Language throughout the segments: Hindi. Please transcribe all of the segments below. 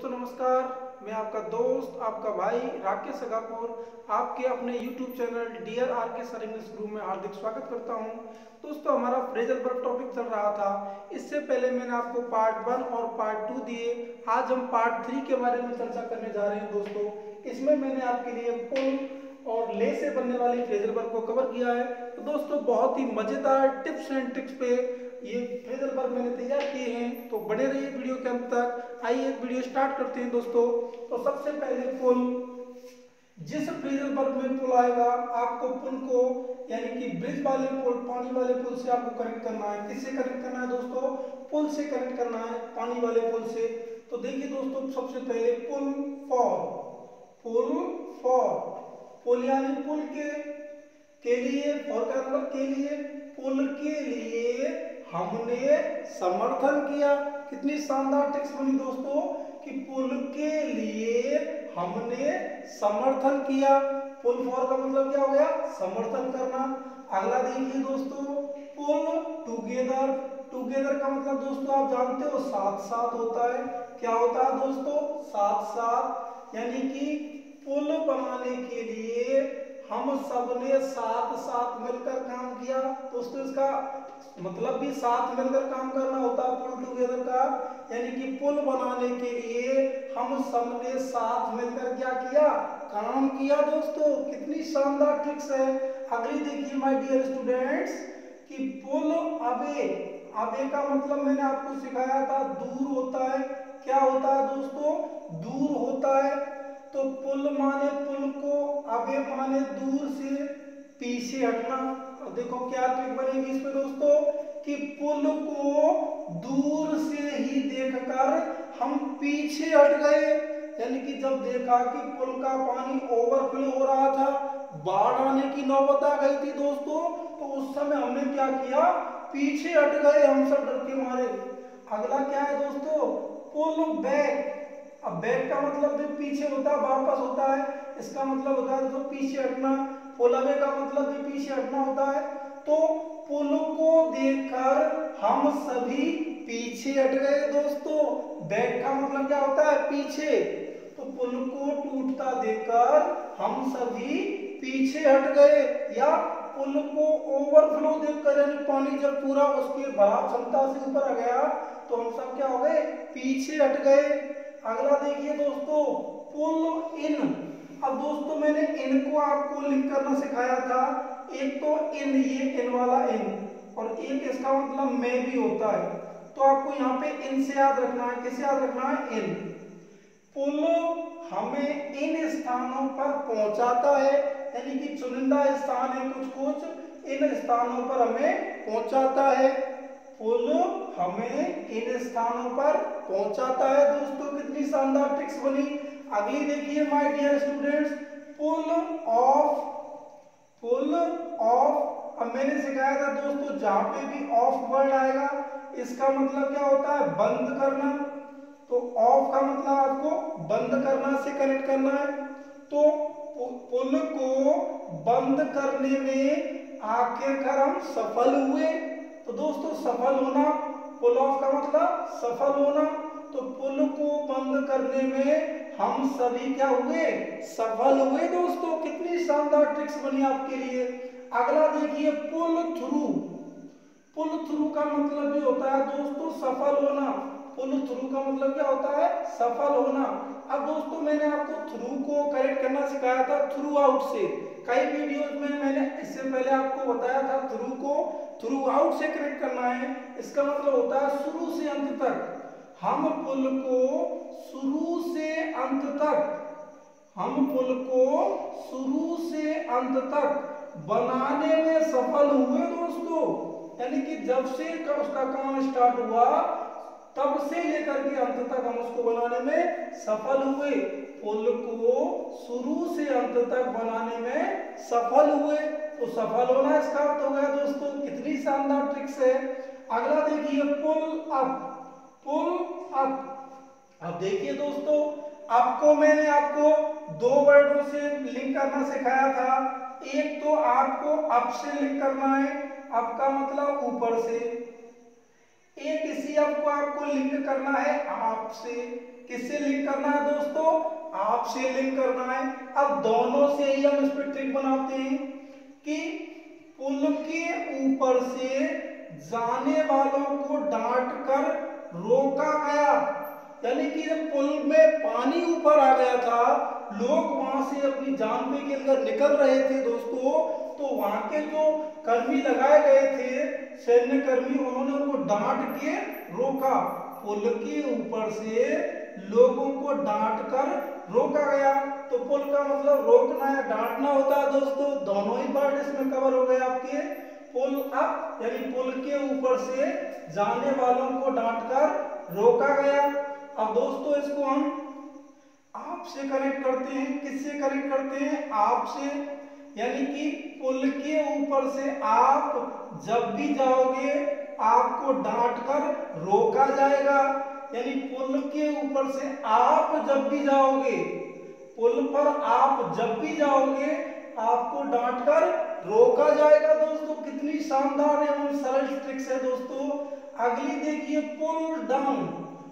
दोस्तों नमस्कार, मैं आपका दोस्त आपका भाई राकेश अगापुर आपके अपने YouTube channel dear RK sir English group में हार्दिक स्वागत करता हूं। दोस्तों हमारा फ्रेजल वर्ब टॉपिक चल रहा था। इससे पहले मैंने आपको पार्ट 1 और पार्ट 2 दिए। आज हम पार्ट 3 के बारे में चर्चा करने जा रहे हैं। दोस्तों इसमें मैंने आपके लिए पुल और ले से बनने वाली फ्रेजल वर्ब को कवर किया है। तो दोस्तों बहुत ही मजेदार टिप्स एंड ट्रिक्स पे ये फ्रेजल वर्ब मैंने तैयार किए हैं, तो बने रहिए वीडियो के अंत तक। आइए वीडियो स्टार्ट करते हैं दोस्तों। तो सबसे पहले पुल, जिस फ्रेजल वर्ब में पुल आएगा आपको पुल को यानी कि ब्रिज वाले पुल, पानी वाले पुल से आपको कनेक्ट करना है। किससे कनेक्ट करना है दोस्तों? पुल से कनेक्ट करना है, पानी वाले पुल से। तो देखिए दोस्तों सबसे पहले पुल फॉर, पुल यानी पुल के लिए, फॉर का मतलब के लिए, पुल के लिए हमने समर्थन किया। कितनी शानदार टिप्स बनी दोस्तों कि पुल के लिए हमने समर्थन किया। पुल फॉर का मतलब क्या हो गया? समर्थन करना। अगला देखिए दोस्तों पुल टुगेदर, टुगेदर का मतलब दोस्तों आप जानते हो साथ साथ होता है। क्या होता है दोस्तों? साथ साथ, यानी कि पुल बनाने के लिए हम सबने साथ साथ मिलकर काम किया। दोस्तों इसका मतलब भी साथ मिलकर काम करना होता है पुल टुगेदर का, यानी कि पुल बनाने के लिए हम सबने साथ मिलकर क्या किया? काम किया। दोस्तों कितनी शानदार ट्रिक्स है। अगली देखिए माय डियर स्टूडेंट्स कि पुल अवे, अवे का मतलब मैंने आपको सिखाया था दूर होता है। क्या होता है दोस्तों? दूर होता है। तो पुल माने पुल को, अवे माने दूर से, पीछे हटना। और देखो क्या ट्रिक बनेगी इसमें दोस्तों कि पुल को दूर से ही देखकर हम पीछे हट गए। यानी कि जब देखा कि पुल का पानी ओवरफ्लो हो रहा था, बाढ़ आने की नौबत आ गई थी दोस्तों, तो उस समय हमने क्या किया? पीछे हट गए हम सब डर के मारे। अगला क्या है दोस्तों? Pull back. अब बैक का मतलब भी पीछे होता है, वापस होता है। इसका मतलब होता है तो पीछे हटना। पुल अवे का मतलब भी पीछे हटना होता है। तो पुल को देखकर हम सभी पीछे हट गए दोस्तों। बैक का मतलब क्या होता है? पीछे। तो पुल को टूटता देखकर हम सभी पीछे हट गए। या पुल को ओवरफ्लो देखकर, यानी पानी जब पूरा उसके भराव क्षमता से ऊपर आ गया तो हम सब क्या हो गए? पीछे हट गए। अगला देखिए दोस्तों पुल इन। अब दोस्तों मैंने इन को आपको लिंक करना सिखाया था। एक तो इन, ये इन वाला इन, और एक इसका मतलब में भी होता है। तो आपको यहाँ पे इन से याद रखना है। किसे याद रखना है? इन। पुल हमें इन स्थानों पर पहुंचाता है, यानी कि चुनिंदा स्थान है कुछ कुछ, इन स्थानों पर हमें पहुंचाता है। पुल हमें इन स्थानों पर पहुंचाता है। दोस्तों कितनी शानदार ट्रिक्स बनी। अगली देखिए my dear students pull off, pull off. अब मैंने सिखाया था दोस्तों जहां पे भी ऑफ वर्ड आएगा इसका मतलब क्या होता है? बंद करना। तो ऑफ का मतलब आपको बंद करना से कनेक्ट करना है। तो पुल को बंद करने में आखिरकार हम सफल हुए। तो दोस्तों सफल होना, पुल ऑफ का मतलब सफल होना। तो पुल को बंद करने में हम सभी क्या हुए? सफल हुए। दोस्तों कितनी शानदार ट्रिक्स बनी आपके लिए। अगला देखिए पुल थ्रू। पुल थ्रू का मतलब भी होता है दोस्तों सफल होना। पुल थ्रू का मतलब क्या होता है? सफल होना। अब दोस्तों मैंने आपको थ्रू को करेक्ट करना सिखाया था थ्रू आउट से। कई वीडियोस में मैंने इससे पहले आपको बताया था थ्रू को थ्रू आउट से कनेक्ट करना है। इसका मतलब होता है शुरू से अंत तक। हम पुल को शुरू से अंत तक, हम पुल को शुरू से अंत तक बनाने में सफल हुए दोस्तों। यानी कि जब से उसका काम स्टार्ट हुआ तब से लेकर के अंत तक हम उसको बनाने में सफल हुए। पुल को शुरू से अंत तक बनाने में सफल हुए। तो सफल होना इसका अर्थ हो गया दोस्तों। कितनी शानदार ट्रिक्स है। अगला देखिए पुल अप, पुल अप। अब देखिए दोस्तों आपको मैंने आपको दो वर्डों से लिंक करना सिखाया था। एक तो आपको अप से लिंक करना है, अप का मतलब ऊपर से। एक इसी अप को आपको लिंक करना है आप से। किससे लिंक करना है दोस्तों? आप से लिंक करना है। अब दोनों से ही हम इस पर ट्रिक बनाते हैं कि पुल के ऊपर से जाने वालों को डांट कर रोका गया, यानी कि जब पुल में पानी ऊपर आ गया था, लोग वहां से अपनी जान पे के लिए निकल रहे थे दोस्तों, तो वहां के जो कर्मी लगाए गए थे, सैन्य कर्मी, उन्होंने उनको डांट के रोका। पुल के ऊपर से लोगों को डांट कर रोका गया। तो पुल का मतलब रोकना या डांटना होता है दोस्तों। दोनों ही पार्ट इसमें कवर हो गए आपके। पुल अप यानी पुल के ऊपर से जाने वालों को डांट कर रोका गया। अब दोस्तों इसको हम आप से कनेक्ट करते हैं। किससे कनेक्ट करते हैं? आप से, यानी कि पुल के ऊपर से आप जब भी जाओगे आपको डांट कर रोका जाएगा। यानी पुल के ऊपर से आप जब भी जाओगे, पुल पर आप जब भी जाओगे आपको डांट कर रोका जाएगा। दोस्तों कितनी शानदार एवं सरल ट्रिक्स है दोस्तों। अगली देखिए, पुल डाउन।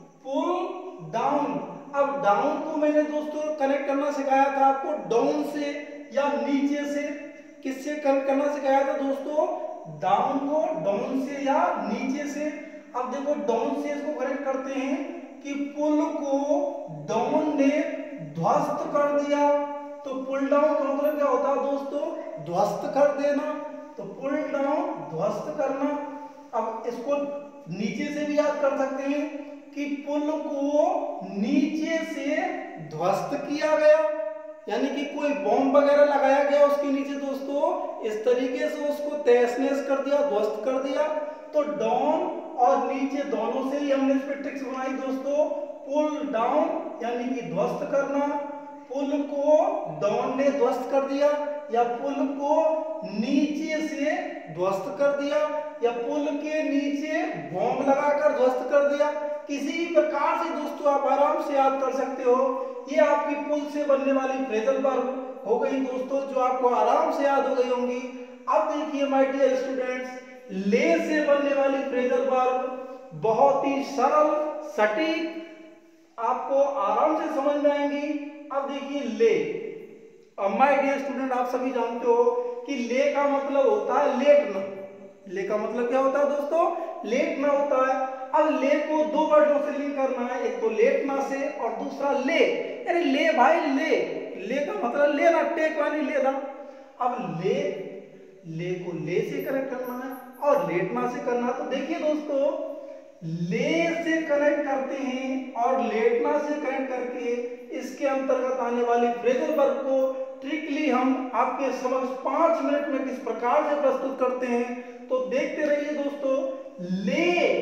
पुल डाउन, अब डाउन को मैंने दोस्तों कनेक्ट करना सिखाया था आपको डाउन से या नीचे से। किससे कनेक्ट करना सिखाया था दोस्तों? डाउन को डाउन से या नीचे से। अब देखो डाउन से इसको कनेक्ट करते हैं कि पुल को डाउन ने ध्वस्त कर दिया। तो पुल डाउन का मतलब क्या होता है दोस्तों? ध्वस्त कर देना। तो पुल डाउन ध्वस्त करना। अब इसको नीचे से भी याद कर सकते हैं कि पुल को नीचे से ध्वस्त किया गया, यानी कि कोई बॉम्ब वगैरह लगाया गया उसके नीचे दोस्तों, इस तरीके से उसको तहस नहस कर दिया, ध्वस्त कर दिया। तो डाउन और नीचे दोनों से ही हमने इस पर ट्रिक्स बनाई दोस्तों। पुल डाउन यानी कि ध्वस्त करना, पुल को डाउन ने ध्वस्त कर दिया, या पुल को नीचे से ध्वस्त कर दिया, या पुल के नीचे बॉम्ब लगाकर ध्वस्त कर दिया। किसी भी प्रकार से दोस्तों आप आराम से याद कर सकते हो। ये आपकी पुल से बनने वाली फ्रेजल वर्ब हो गई दोस्तों, जो आपको आराम से याद हो गई होंगी। अब देखिए माय डियर स्टूडेंट्स, ले से बनने वाली फ्रेजल वर्ब बहुत ही सरल, सटीक, आपको आराम से समझ में आएंगी। अब देखिए ले। अब माय डियर स्टूडेंट, आप सभी जानते हो कि ले का मतलब होता है लेटना। ले का मतलब क्या होता है दोस्तों? लेटना होता है। अब ले को दो वर्डों से लिंक करना है, एक तो लेटना से और दूसरा ले। अरे ले भाई ले, ले का मतलब लेना, टेक वाली लेना। अब ले को ले से कनेक्ट करना है और लेटना से करना है। तो देखिए दोस्तों, ले से कनेक्ट करते हैं और लेटना से कनेक्ट करके इसके अंतर्गत आने वाली फ्रेजल वर्ब को ट्रिकली हम आपके समक्ष 5 मिनट में किस प्रकार से प्रस्तुत करते हैं, तो देखते रहिए दोस्तों। ले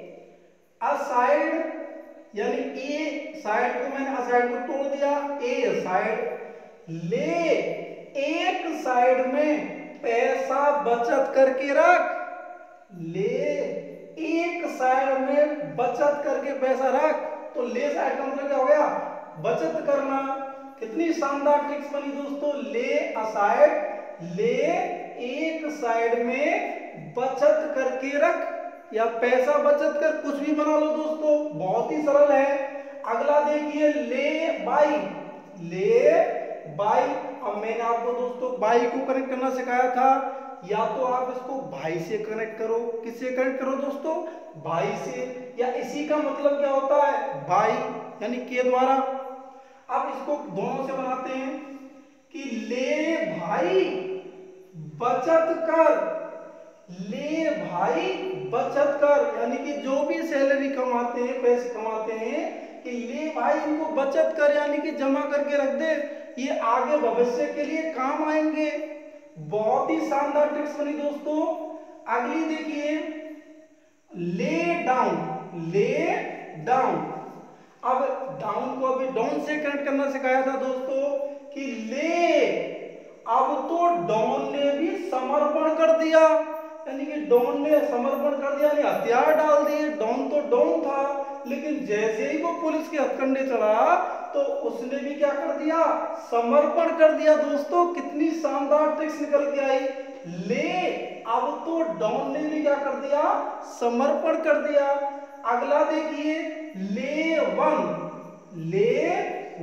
असाइड, यानी ए साइड को मैंने असाइड को तोड़ दिया, ए साइड। ले एक साइड में पैसा बचत करके रख। ले एक साइड में बचत करके पैसा रख। तो ले साइड का मतलब क्या हो गया? बचत करना। कितनी शानदार ट्रिक्स बनी दोस्तों। ले असाइड, ले एक साइड में बचत करके रख, या पैसा बचत कर, कुछ भी बना लो दोस्तों, बहुत ही सरल है। अगला देखिए, ले बाई। ले बाई, अब मैंने आपको दोस्तों बाई को कनेक्ट करना सिखाया था। या तो आप इसको भाई से कनेक्ट करो। किससे कनेक्ट करो दोस्तों? भाई से। या इसी का मतलब क्या होता है? भाई, यानी के द्वारा। अब इसको दोनों से बनाते हैं कि ले भाई बचत कर। ले भाई बचत कर, यानी कि जो भी सैलरी कमाते हैं, पैसे कमाते हैं, कि ले भाई इनको बचत कर, यानी कि जमा करके रख दे, ये आगे भविष्य के लिए काम आएंगे। बहुत ही शानदार ट्रिक्स बनी दोस्तों। अगली देखिए, ले डाउन। ले डाउन, अब डाउन को अभी डाउन से कनेक्ट करना सिखाया था दोस्तों कि ले, अब तो डाउन ने भी समर्पण कर दिया, यानी कि डॉन ने समर्पण कर दिया, यानी हथियार डाल दिए। डॉन तो डॉन था, लेकिन जैसे ही वो पुलिस के हथकंडे चढ़ा तो उसने भी क्या कर दिया? समर्पण कर दिया। दोस्तों कितनी शानदार ट्रिक्स निकल के आई। ले, अब तो डॉन ने भी क्या कर दिया? समर्पण कर दिया। अगला देखिए, ले वन।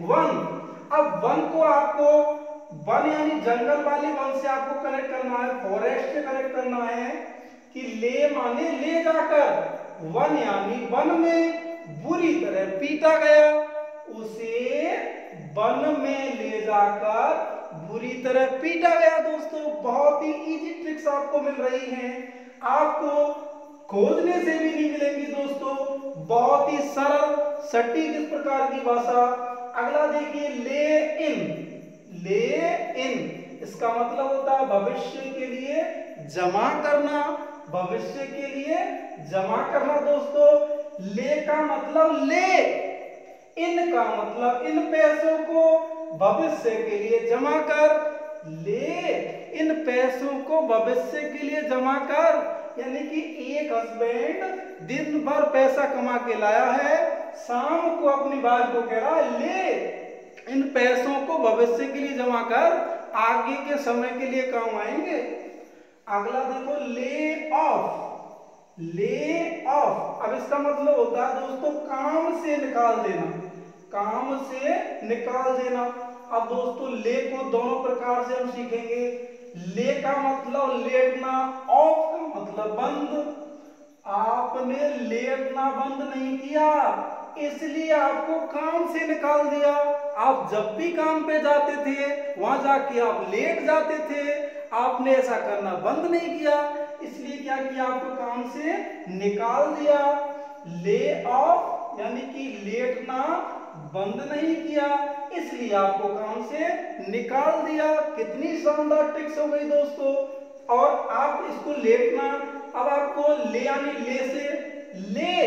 वन। अब वन को आपको वन यानी जंगल वाले वन से आपको कनेक्ट करना है, फॉरेस्ट से कनेक्ट करना है कि ले माने ले जाकर, वन यानी वन में बुरी तरह पीटा गया, उसे वन में ले जाकर बुरी तरह पीटा गया। दोस्तों बहुत ही इजी ट्रिक्स आपको मिल रही हैं, आपको खोजने से भी नहीं मिलेंगी दोस्तों, बहुत ही सरल सटीक इस प्रकार की भाषा। अगला देखिए ले इन। ले इन इसका मतलब होता है भविष्य के लिए जमा करना, भविष्य के लिए जमा करना। दोस्तों ले का मतलब ले, इन का मतलब इन पैसों को भविष्य के लिए जमा कर, ले इन पैसों को भविष्य के लिए जमा कर, यानी कि एक हस्बैंड दिन भर पैसा कमा के लाया है, शाम को अपनी वाइफ को कह रहा है ले इन पैसों को भविष्य के लिए जमा कर, आगे के समय के लिए काम आएंगे। अगला देखो ले ऑफ। ले ऑफ अब इसका मतलब होता है दोस्तों काम से निकाल देना, काम से निकाल देना। अब दोस्तों ले को दोनों प्रकार से हम सीखेंगे। ले का मतलब लेटना, ऑफ का मतलब बंद। आपने लेटना बंद नहीं किया, इसलिए आपको काम से निकाल दिया। आप जब भी काम पे जाते थे वहां जाके आप लेट जाते थे, आपने ऐसा करना बंद नहीं किया, इसलिए क्या किया, आपको काम से निकाल दिया। ले ऑफ यानी कि लेटना बंद नहीं किया, इसलिए आपको काम से निकाल दिया। कितनी शानदार ट्रिक्स हो गई दोस्तों। और आप इसको लेटना, अब आपको ले यानी ले से ले,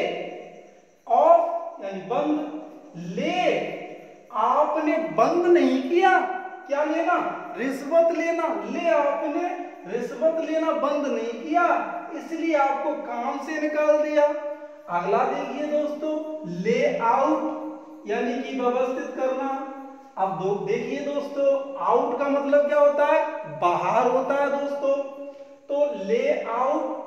ऑफ यानी बंद, ले आपने बंद नहीं किया, क्या लेना, रिश्वत लेना, ले आपने रिश्वत लेना बंद नहीं किया, इसलिए आपको काम से निकाल दिया। अगला देखिए दोस्तों ले आउट यानी कि व्यवस्थित करना। अब देखिए दोस्तों आउट का मतलब क्या होता है, बाहर होता है दोस्तों। तो ले आउट,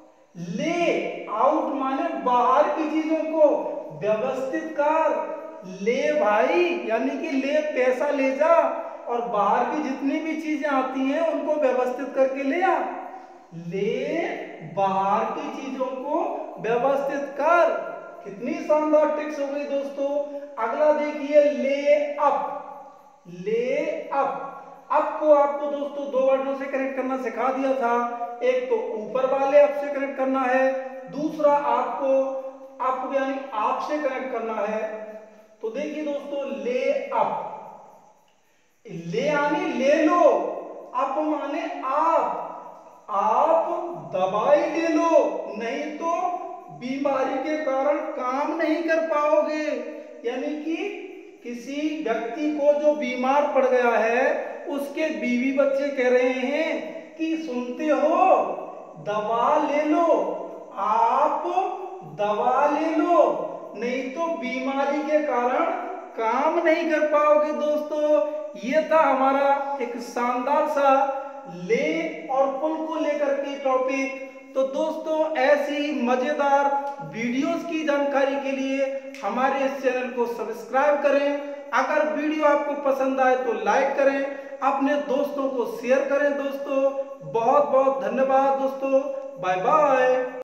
ले आउट माने बाहर की चीजों को व्यवस्थित कर। ले भाई यानी कि ले पैसा ले जा और बाहर की जितनी भी चीजें आती हैं उनको व्यवस्थित करके ले आ। ले बाहर की चीजों को व्यवस्थित कर। कितनी शानदार ट्रिक्स हो गई दोस्तों। अगला देखिए ले अप। ले अप, अप को आपको दोस्तों दो वर्डों से कनेक्ट करना सिखा दिया था। एक तो ऊपर वाले अप से कनेक्ट करना है, दूसरा आपको अप यानी आप से कनेक्ट करना है। तो देखिए दोस्तों ले अप, ले यानी ले लो, अप माने आप दवाई ले लो, नहीं तो बीमारी के कारण काम नहीं कर पाओगे। यानी कि किसी व्यक्ति को जो बीमार पड़ गया है उसके बीवी बच्चे कह रहे हैं कि सुनते हो दवा ले लो, आप दवा ले लो, नहीं तो बीमारी के कारण काम नहीं कर पाओगे। दोस्तों ये था हमारा एक शानदार सा ले और पुल को लेकर के टॉपिक। तो दोस्तों ऐसी मजेदार वीडियोस की जानकारी के लिए हमारे इस चैनल को सब्सक्राइब करें। अगर वीडियो आपको पसंद आए तो लाइक करें, अपने दोस्तों को शेयर करें। दोस्तों बहुत बहुत धन्यवाद दोस्तों, बाय बाय।